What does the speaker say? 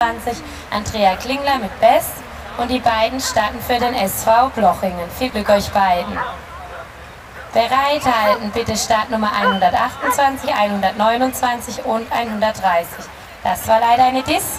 121 Andrea Klingler mit Bess und die beiden starten für den SV Blochingen. Viel Glück euch beiden. Bereithalten bitte Startnummer 128, 129 und 130. Das war leider eine Diss.